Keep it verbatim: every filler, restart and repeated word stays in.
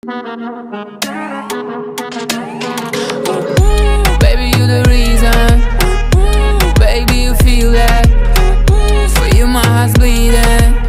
Baby, you the reason. Baby, you feel that. For you my heart's bleeding.